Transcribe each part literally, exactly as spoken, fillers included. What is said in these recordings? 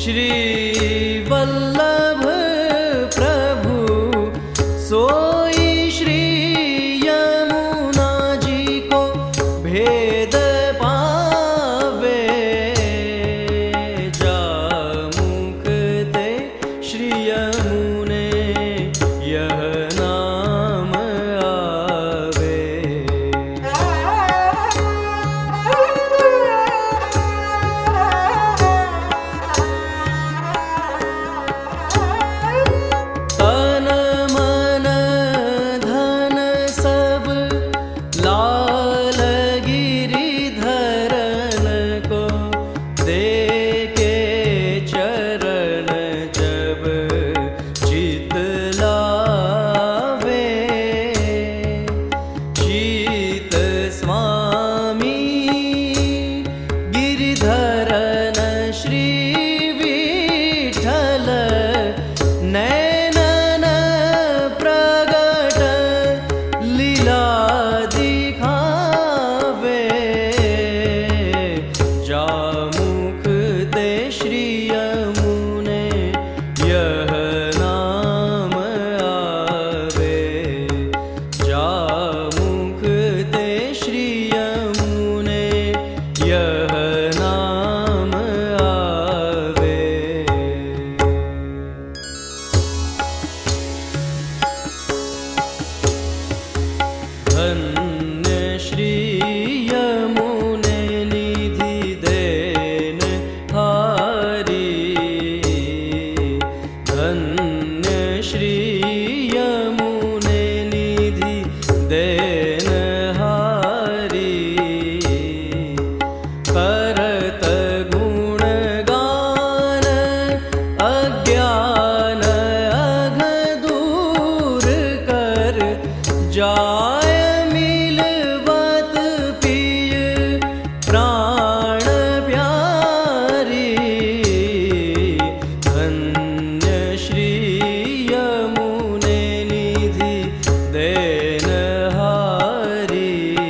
श्री वल्लभ प्रभु सोई श्री यमुना जी को भेद पावे, जामुख ते श्री यमुने यह नाम आवे। तन मन धन सब लाल गिरिधरन को देके चरण जब चित लावे, चित स्वामी गिरिधरन श्री विठल नैनन प्रगट लीला दिखावे, जामुख ते श्री यमुने यह नाम आवे, जामुख ते श्री यमुने यह नाम आवे। धन्य श्री यमुने निधि देन हारी, धन्य श्री यमुने निधि देन हारी, करत गुण गान अज्ञान अघ दूर कर, जाय मिलवत पिय प्राण प्यारी, धन्य श्री यमुने निधि देन हारी।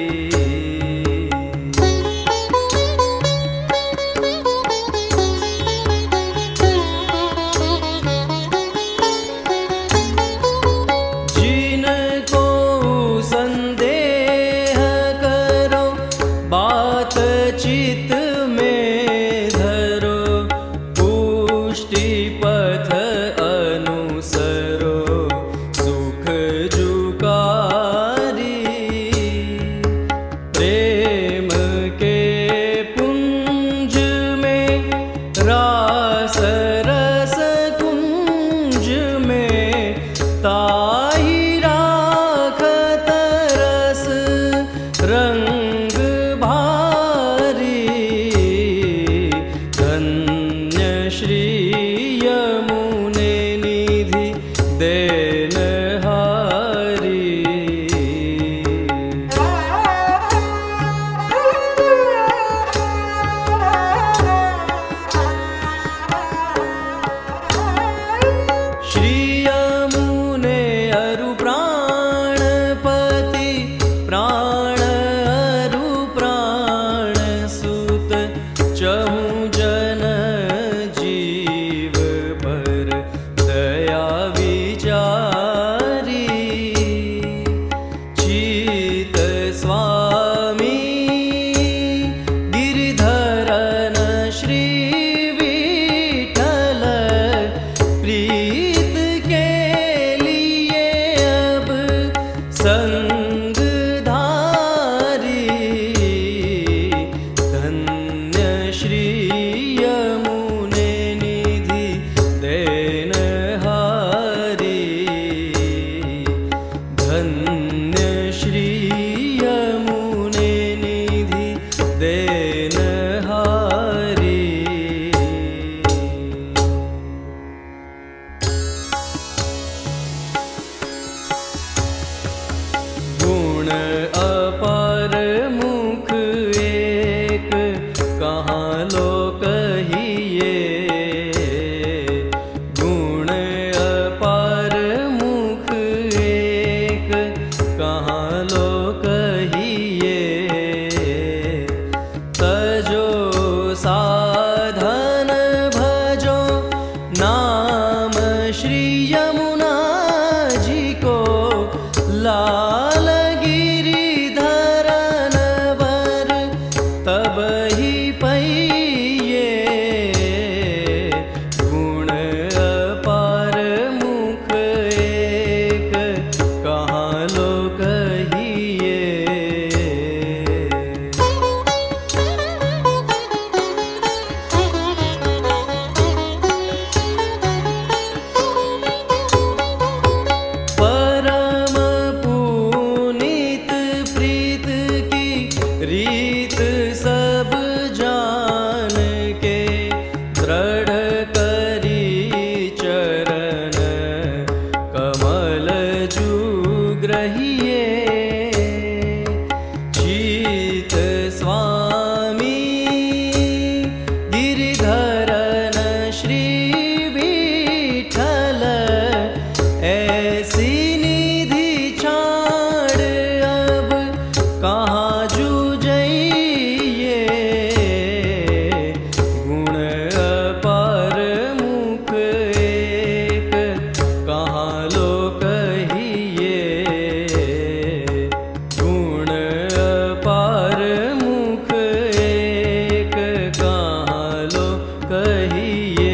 जिनको संदेह करो बात चित में धरो, पुष्टि पथ अनुसरो सुख जुकारी, प्रेम के पुंज में रास रस कुंज में ताही राखत रस रंग भारी, धन्य श्री यमुने निधि देन हारी। श्री यमुने अरु प्राणपति प्राण अरु प्राण सुत, चहु जन जीव ये